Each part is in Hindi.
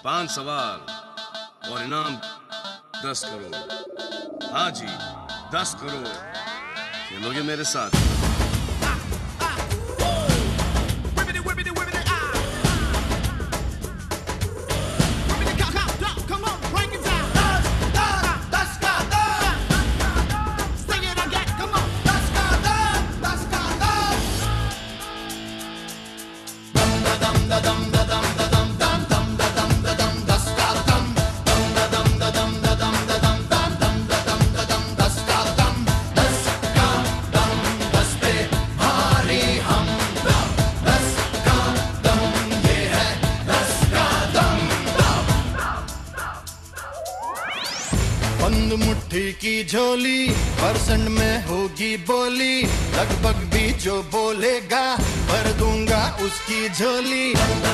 5 सवाल और इनाम 10 करोड़। हाँ जी, 10 करोड़। खेलोगे मेरे साथ? बंद मुट्ठी की झोली परसेंट में होगी बोली, लगभग भी जो बोलेगा भर दूंगा उसकी झोली।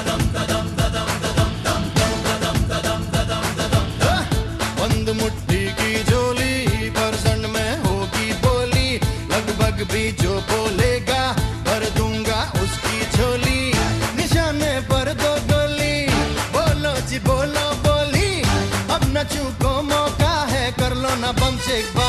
बंद मुट्ठी की झोली परसेंट में होगी बोली, लगभग भी जो बोलेगा भर दूंगा उसकी झोली। निशाने पर 2 गोली, बोलो जी बोलो बोली, अब न चूको मौका है, कर लो ना बम से एक बार।